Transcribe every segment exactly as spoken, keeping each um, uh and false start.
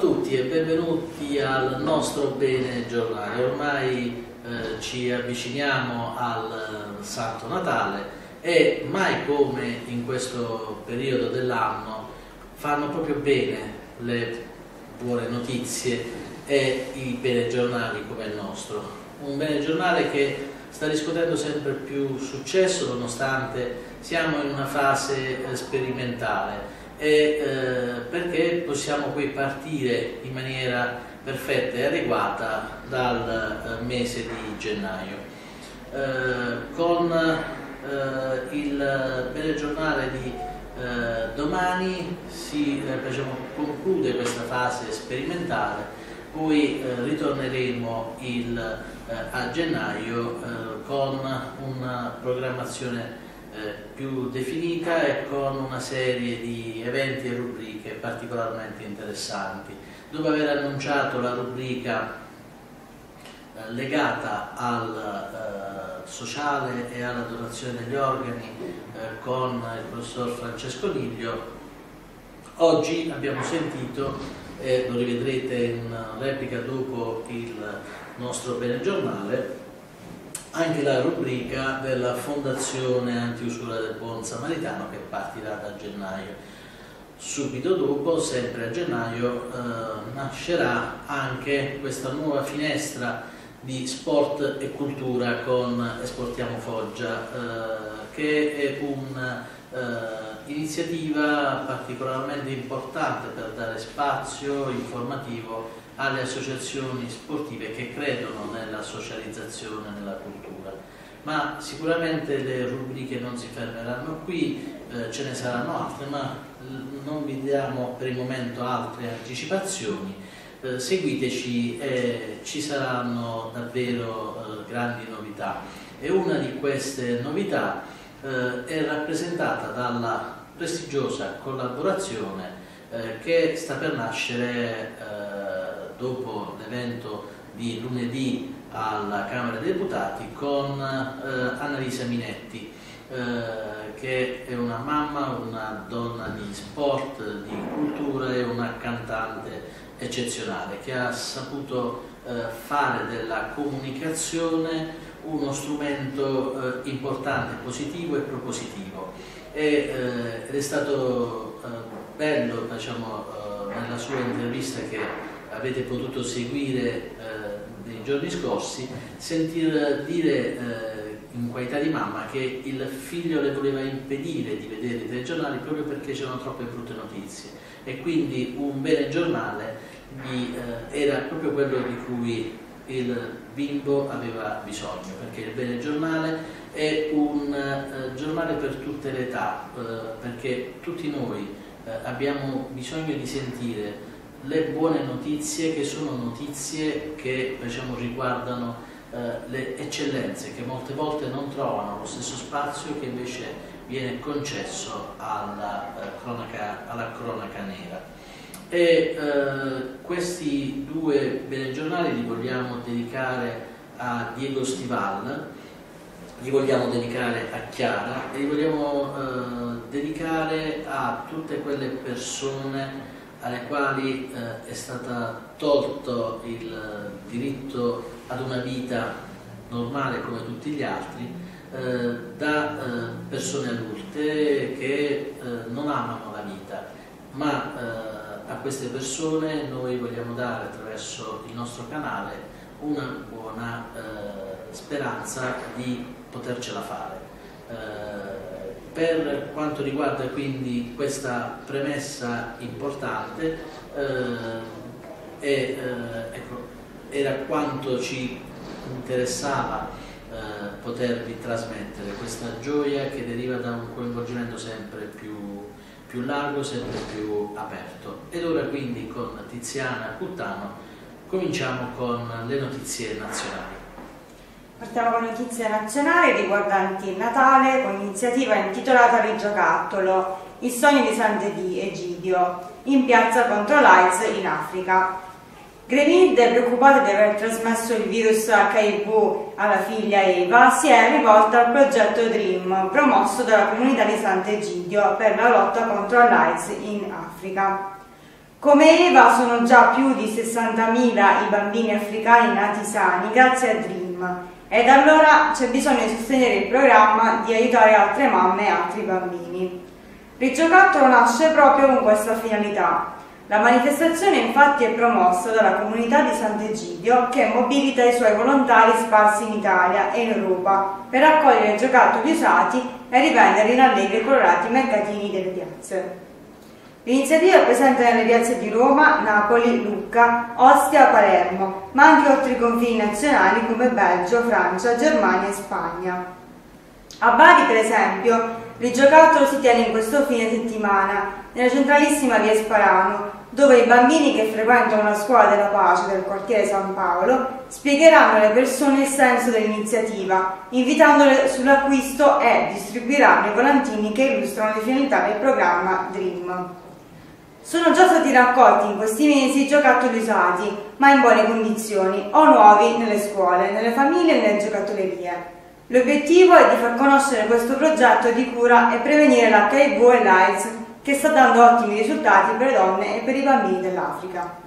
tutti e benvenuti al nostro Bene Giornale. Ormai eh, ci avviciniamo al Santo Natale e mai come in questo periodo dell'anno fanno proprio bene le buone notizie e i bene giornali come il nostro. Un bene giornale che sta riscuotendo sempre più successo nonostante siamo in una fase eh, sperimentale. E, eh, perché possiamo qui partire in maniera perfetta e adeguata dal eh, mese di gennaio. Eh, con eh, il bene giornale di eh, domani si eh, diciamo, conclude questa fase sperimentale, poi eh, ritorneremo il, eh, a gennaio eh, con una programmazione Eh, più definita e con una serie di eventi e rubriche particolarmente interessanti. Dopo aver annunciato la rubrica eh, legata al eh, sociale e alla donazione degli organi eh, con il professor Francesco Liglio, oggi abbiamo sentito, e eh, lo rivedrete in replica dopo il nostro bene giornale, anche la rubrica della Fondazione Antiusura del Buon Samaritano che partirà da gennaio. Subito dopo, sempre a gennaio, eh, nascerà anche questa nuova finestra di sport e cultura con Esportiamo Foggia, eh, che è un'iniziativa eh, particolarmente importante per dare spazio informativo alle associazioni sportive che credono nella socializzazione e nella cultura. Ma sicuramente le rubriche non si fermeranno qui, eh, ce ne saranno altre, ma non vi diamo per il momento altre anticipazioni. Eh, seguiteci e ci saranno davvero eh, grandi novità. E una di queste novità eh, è rappresentata dalla prestigiosa collaborazione eh, che sta per nascere eh, dopo l'evento di lunedì alla Camera dei Deputati con eh, Annalisa Minetti, eh, che è una mamma, una donna di sport, di cultura e una cantante eccezionale che ha saputo eh, fare della comunicazione uno strumento eh, importante, positivo e propositivo. E, eh, ed è stato eh, bello, diciamo, eh, nella sua intervista che avete potuto seguire eh, nei giorni scorsi, sentir dire eh, in qualità di mamma che il figlio le voleva impedire di vedere i telegiornali proprio perché c'erano troppe brutte notizie e quindi un bene giornale gli, eh, era proprio quello di cui il bimbo aveva bisogno, perché il bene giornale è un eh, giornale per tutte le età, eh, perché tutti noi eh, abbiamo bisogno di sentire le buone notizie, che sono notizie che diciamo, riguardano eh, le eccellenze che molte volte non trovano lo stesso spazio che invece viene concesso alla, eh, cronaca, alla cronaca nera. E eh, questi due bene giornali li vogliamo dedicare a Diego Stival, li vogliamo dedicare a Chiara e li vogliamo eh, dedicare a tutte quelle persone alle quali eh, è stata tolto il diritto ad una vita normale come tutti gli altri eh, da eh, persone adulte che eh, non amano la vita, ma eh, a queste persone noi vogliamo dare attraverso il nostro canale una buona eh, speranza di potercela fare. Eh, Per quanto riguarda quindi questa premessa importante, eh, e, eh, ecco, era quanto ci interessava eh, potervi trasmettere, questa gioia che deriva da un coinvolgimento sempre più, più largo, sempre più aperto. Ed ora quindi con Tiziana Cuttano cominciamo con le notizie nazionali. Partiamo con notizie nazionali riguardanti il Natale con l'iniziativa intitolata Rigiocattolo, il sogno di Sant'Egidio, in piazza contro l'AIDS in Africa. Grenilde, preoccupata di aver trasmesso il virus acca i vu alla figlia Eva, si è rivolta al progetto DREAM, promosso dalla comunità di Sant'Egidio per la lotta contro l'AIDS in Africa. Come Eva sono già più di sessantamila i bambini africani nati sani grazie a Dream, ed allora c'è bisogno di sostenere il programma, di aiutare altre mamme e altri bambini. Rigiocattolo nasce proprio con questa finalità. La manifestazione infatti è promossa dalla comunità di Sant'Egidio, che mobilita i suoi volontari sparsi in Italia e in Europa per raccogliere giocattoli usati e rivenderli in allegri e colorati mercatini delle piazze. L'iniziativa è presente nelle piazze di Roma, Napoli, Lucca, Ostia, Palermo, ma anche oltre i confini nazionali come Belgio, Francia, Germania e Spagna. A Bari, per esempio, il giocattolo si tiene in questo fine settimana, nella centralissima via Sparano, dove i bambini che frequentano la scuola della pace del quartiere San Paolo spiegheranno alle persone il senso dell'iniziativa, invitandole sull'acquisto e distribuiranno i volantini che illustrano le finalità del programma Dream. Sono già stati raccolti in questi mesi giocattoli usati, ma in buone condizioni, o nuovi nelle scuole, nelle famiglie e nelle giocattollerie. L'obiettivo è di far conoscere questo progetto di cura e prevenire l'H I V e l'AIDS, che sta dando ottimi risultati per le donne e per i bambini dell'Africa.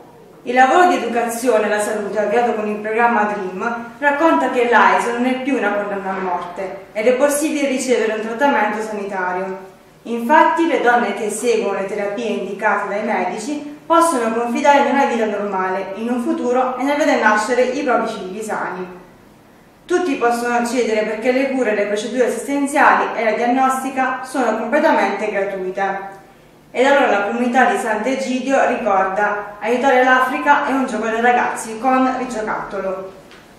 Il lavoro di educazione alla salute avviato con il programma Dream racconta che l'AIDS non è più una condanna a morte ed è possibile ricevere un trattamento sanitario. Infatti le donne che seguono le terapie indicate dai medici possono confidare in una vita normale, in un futuro e nel vedere nascere i propri figli sani. Tutti possono accedere perché le cure, le procedure assistenziali e la diagnostica sono completamente gratuite. Ed allora la comunità di Sant'Egidio ricorda: aiutare l'Africa è un gioco dei ragazzi con Rigiocattolo.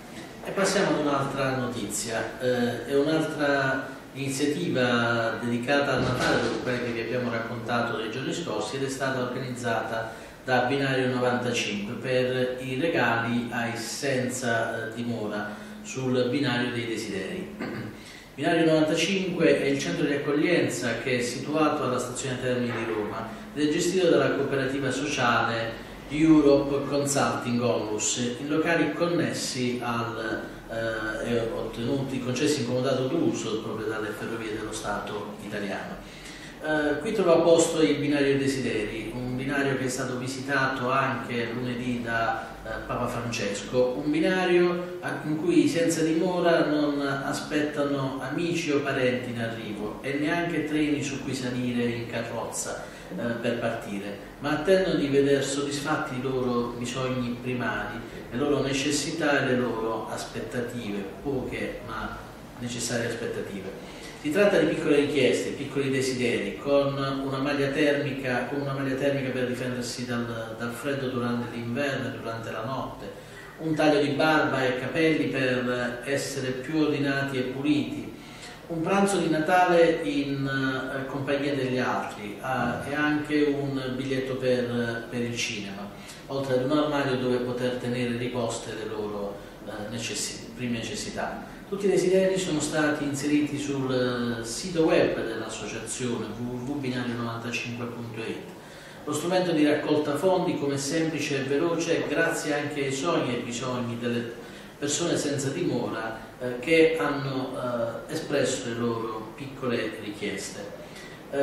E passiamo ad un'altra notizia, eh, è un'altra iniziativa dedicata al Natale, quella che vi abbiamo raccontato nei giorni scorsi, ed è stata organizzata da Binario novantacinque per i regali ai senza dimora sul binario dei desideri. Binario novantacinque è il centro di accoglienza che è situato alla stazione Termini di Roma ed è gestito dalla cooperativa sociale Europe Consulting Onlus in locali connessi al eh, e ottenuti, concessi in comodato d'uso proprio dalle ferrovie dello Stato italiano. Eh, qui trova posto il binario desideri, un binario che è stato visitato anche lunedì da eh, Papa Francesco, un binario in cui i senza dimora non aspettano amici o parenti in arrivo e neanche treni su cui salire in carrozza eh, per partire, ma attendono di vedere soddisfatti i loro bisogni primari, le loro necessità e le loro aspettative, poche ma necessarie aspettative. Si tratta di piccole richieste, piccoli desideri, con una maglia termica, con una maglia termica per difendersi dal, dal freddo durante l'inverno e durante la notte, un taglio di barba e capelli per essere più ordinati e puliti, un pranzo di Natale in eh, compagnia degli altri eh, e anche un biglietto per, per il cinema, oltre ad un armadio dove poter tenere riposte le loro eh, necessi- prime necessità. Tutti i desideri sono stati inseriti sul sito web dell'associazione w w w punto binario novantacinque punto i t. Lo strumento di raccolta fondi, come semplice e veloce, grazie anche ai sogni e bisogni delle persone senza dimora eh, che hanno eh, espresso le loro piccole richieste. Eh,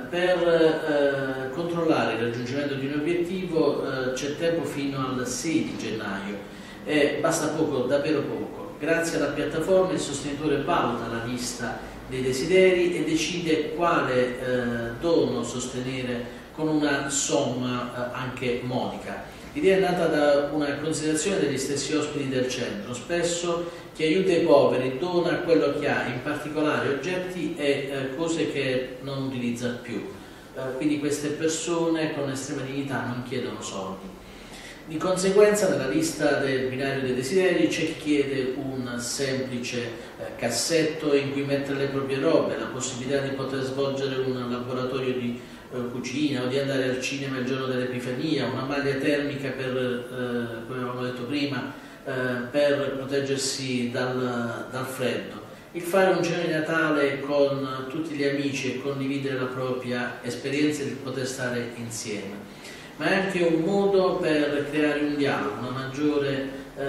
per eh, controllare il raggiungimento di un obiettivo eh, c'è tempo fino al sei di gennaio e basta poco, davvero poco. Grazie alla piattaforma il sostenitore valuta la lista dei desideri e decide quale eh, dono sostenere con una somma eh, anche modica. L'idea è nata da una considerazione degli stessi ospiti del centro. Spesso chi aiuta i poveri dona quello che ha, in particolare oggetti e eh, cose che non utilizza più. Eh, quindi queste persone con estrema dignità non chiedono soldi. Di conseguenza nella lista del binario dei desideri c'è chi chiede un semplice eh, cassetto in cui mettere le proprie robe, la possibilità di poter svolgere un laboratorio di eh, cucina o di andare al cinema il giorno dell'Epifania, una maglia termica per, eh, come avevamo detto prima, eh, per proteggersi dal, dal freddo. Il fare un cenone di Natale con tutti gli amici e condividere la propria esperienza di poter stare insieme. Ma è anche un modo per creare un dialogo, una maggiore eh,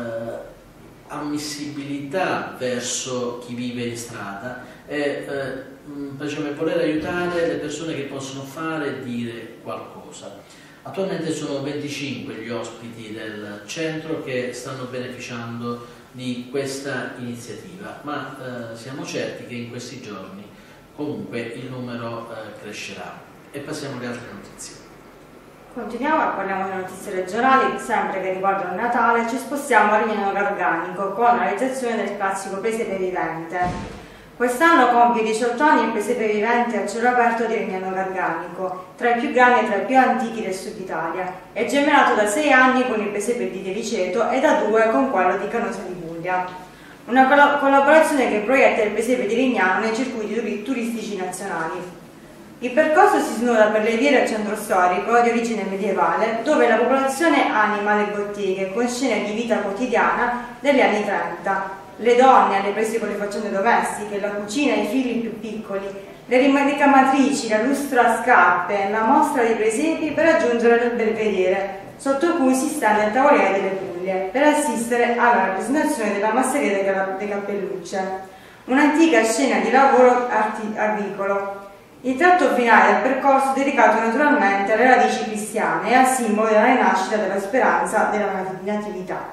ammissibilità verso chi vive in strada e eh, voler aiutare le persone che possono fare e dire qualcosa. Attualmente sono venticinque gli ospiti del centro che stanno beneficiando di questa iniziativa, ma eh, siamo certi che in questi giorni comunque il numero eh, crescerà. E passiamo alle altre notizie. Continuiamo e parliamo delle notizie regionali, sempre che riguardano il Natale. Ci spostiamo a Rignano Garganico con la realizzazione del classico presepe vivente. Quest'anno compie diciotto anni il presepe vivente a cielo aperto di Rignano Garganico, tra i più grandi e tra i più antichi del sud Italia. È gemellato da sei anni con il presepe di Deliceto e da due con quello di Canosa di Puglia. Una collaborazione che proietta il presepe di Rignano nei circuiti turistici nazionali. Il percorso si snoda per le vie del centro storico di origine medievale, dove la popolazione anima le botteghe con scene di vita quotidiana degli anni trenta. Le donne alle prese con le faccende domestiche, la cucina e i figli più piccoli, le ricamatrici, la lustra scarpe, la mostra di presepi per raggiungere il belvedere, sotto cui si stende il tavoliere delle Puglie, per assistere alla rappresentazione della masseria delle Cappellucce, un'antica scena di lavoro agricolo. Il tratto finale del percorso è dedicato naturalmente alle radici cristiane e al simbolo della rinascita della speranza della natività.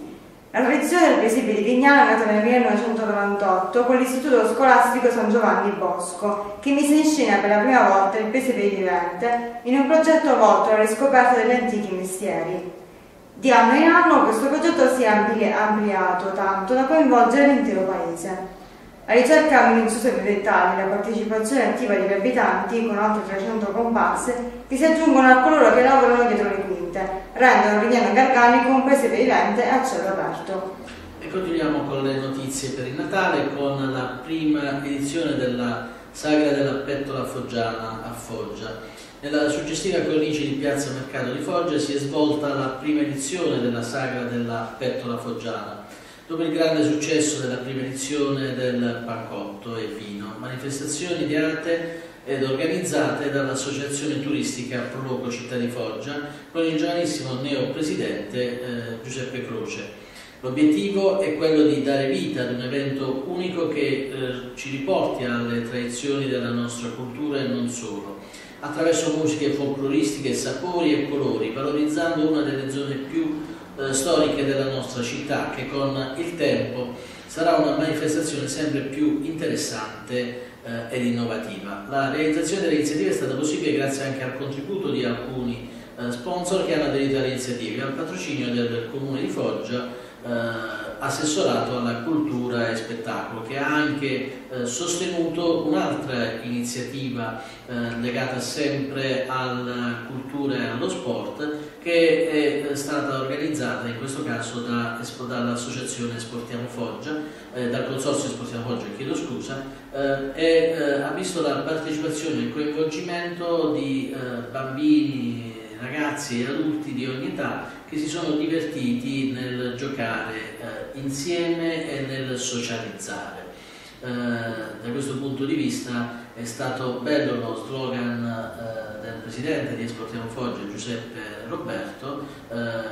La tradizione del presepe di Rignano è nata nel millenovecentonovantotto con l'Istituto Scolastico San Giovanni Bosco, che mise in scena per la prima volta il presepe vivente in un progetto volto alla riscoperta degli antichi mestieri. Di anno in anno questo progetto si è ampliato tanto da coinvolgere l'intero paese. La ricerca minuziosa dei dettagli e la partecipazione attiva degli abitanti, con oltre trecento comparse, che si aggiungono a coloro che lavorano dietro le quinte, rendono Rignano Garganico un presepe vivente a cielo aperto. E continuiamo con le notizie per il Natale, con la prima edizione della Sagra della Pettola Foggiana a Foggia. Nella suggestiva cornice di Piazza Mercato di Foggia si è svolta la prima edizione della Sagra della Pettola Foggiana. Dopo il grande successo della prima edizione del pancotto e vino, manifestazioni di arte ed organizzate dall'Associazione Turistica Proloco Città di Foggia con il giovanissimo neopresidente eh, Giuseppe Croce. L'obiettivo è quello di dare vita ad un evento unico che eh, ci riporti alle tradizioni della nostra cultura e non solo, attraverso musiche folcloristiche, sapori e colori, valorizzando una delle zone più eh, storiche della nostra città, che con il tempo sarà una manifestazione sempre più interessante eh, ed innovativa. La realizzazione dell'iniziativa è stata possibile grazie anche al contributo di alcuni eh, sponsor che hanno aderito all'iniziativa e al patrocinio del Comune di Foggia, eh, assessorato alla cultura e spettacolo, che ha anche eh, sostenuto un'altra iniziativa eh, legata sempre alla cultura e allo sport, che è stata organizzata in questo caso da, dall'Associazione Sportiamo Foggia, eh, dal Consorzio Sportiamo Foggia, chiedo scusa, eh, e eh, ha visto la partecipazione e il coinvolgimento di eh, bambini, ragazzi e adulti di ogni età che si sono divertiti nel giocare eh, insieme e nel socializzare. Eh, da questo punto di vista è stato bello lo slogan eh, del presidente di Esportiamo Foggia, Giuseppe Roberto, eh,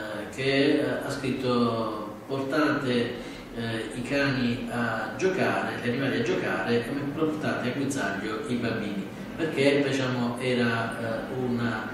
che eh, ha scritto: portate eh, i cani a giocare, gli animali a giocare, e portate a guizzaglio i bambini, perché diciamo, era eh, una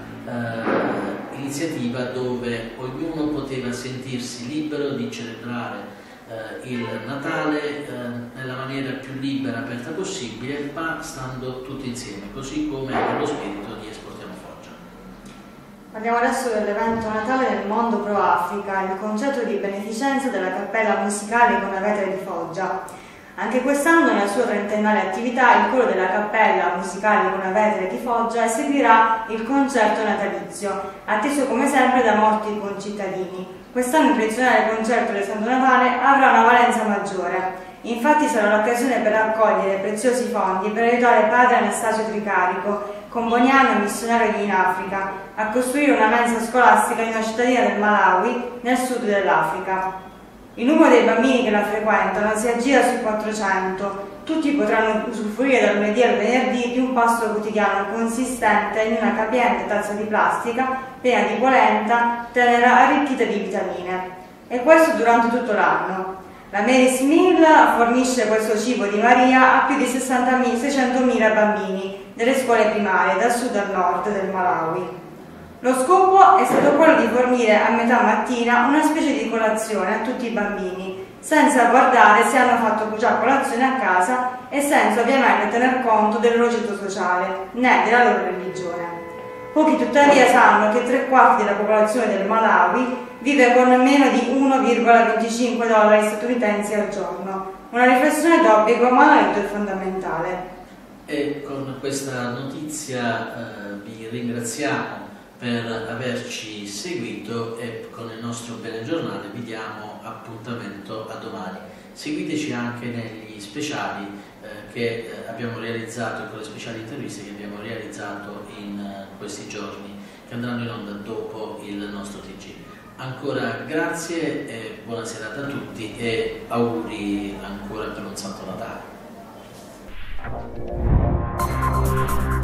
Uh, iniziativa dove ognuno poteva sentirsi libero di celebrare uh, il Natale uh, nella maniera più libera e aperta possibile, ma stando tutti insieme, così come è lo spirito di Esportiamo Foggia. Parliamo adesso dell'evento Natale nel Mondo Pro Africa, il concerto di beneficenza della Cappella Musicale con la Vetere di Foggia. Anche quest'anno, nella sua trentennale attività, il coro della Cappella Musicale con la Vetere di Foggia eseguirà il concerto natalizio, atteso come sempre da molti concittadini. Quest'anno il tradizionale concerto del Santo Natale avrà una valenza maggiore. Infatti sarà l'occasione per raccogliere preziosi fondi per aiutare padre Anastasio Tricarico, comboniano e missionario in Africa, a costruire una mensa scolastica in una cittadina del Malawi, nel sud dell'Africa. Il numero dei bambini che la frequentano si aggira su quattrocento. Tutti potranno usufruire dal lunedì al venerdì di un pasto quotidiano consistente in una capiente tazza di plastica piena di polenta tenera arricchita di vitamine. E questo durante tutto l'anno. La Mary's Meal fornisce questo cibo di Maria a più di seicentomila bambini delle scuole primarie dal sud al nord del Malawi. Lo scopo è stato quello di fornire a metà mattina una specie di colazione a tutti i bambini, senza guardare se hanno fatto già colazione a casa e senza ovviamente tener conto del loro ceto sociale, né della loro religione. Pochi tuttavia sanno che tre quarti della popolazione del Malawi vive con meno di uno virgola venticinque dollari statunitensi al giorno. Una riflessione d'obbligo, ma non è fondamentale. E con questa notizia eh, vi ringraziamo per averci seguito e con il nostro Bene Giornale vi diamo appuntamento a domani. Seguiteci anche negli speciali eh, che eh, abbiamo realizzato, con le speciali interviste che abbiamo realizzato in eh, questi giorni, che andranno in onda dopo il nostro T G. Ancora grazie e buona serata a tutti e auguri ancora per un Santo Natale.